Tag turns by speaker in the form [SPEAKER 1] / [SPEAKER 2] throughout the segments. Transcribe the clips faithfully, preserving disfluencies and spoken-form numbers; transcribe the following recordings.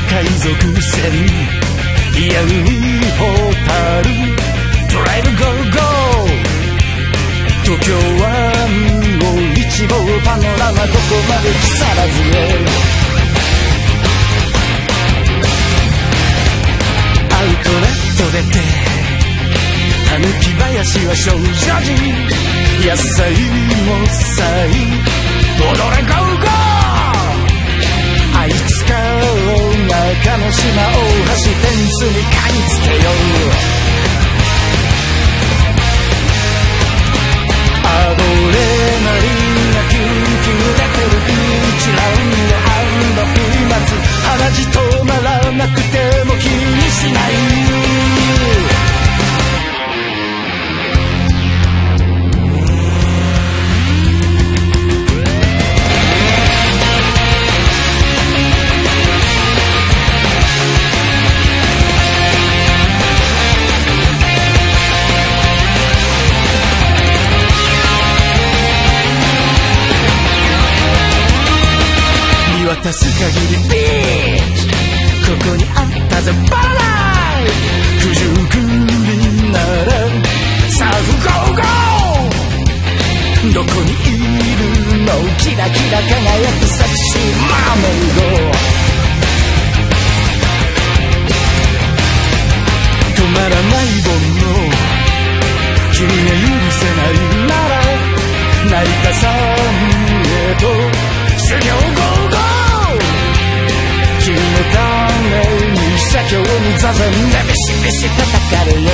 [SPEAKER 1] 海賊船いや海ホタルドライブゴーゴー東京湾を一望パノラマどこまで木更津へアウトレット出てたぬき林は少女寺野菜もさい踊れゴーゴー愛知川中之島大橋フェンスに嗅ぎつけようアドレナリンがキュンキュン出てるビーチラウンドピーナッツ鼻血止まらなくても気にしない見渡す限りビーチここにあったぜパラダイス九十九里ならサーフゴーゴーどこにいるのキラキラ輝くセクシーマーメイド止まらない煩悩君が許せないなら成田山へと修行ゴーゴー君のために社協に座禅でビシビシ叩かれよう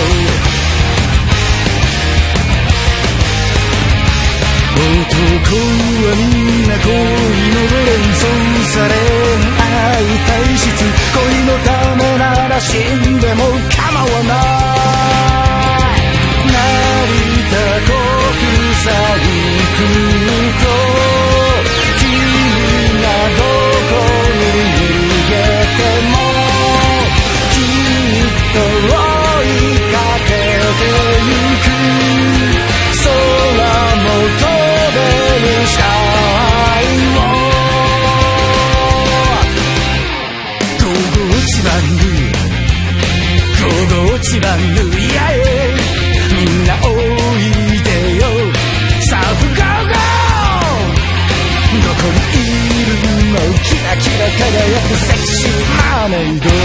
[SPEAKER 1] 男はみんな恋の連想されん愛体質恋のためなら死んでも構わない成田国際空港君がどこにいるでもきっと追いかけてゆく空も飛べるシャイをゴーゴー千葉ヌゴーゴー千葉ヌやえみんなおいでよサーフゴーゴーどこにいるのキラキラ輝くセクシーマーメイド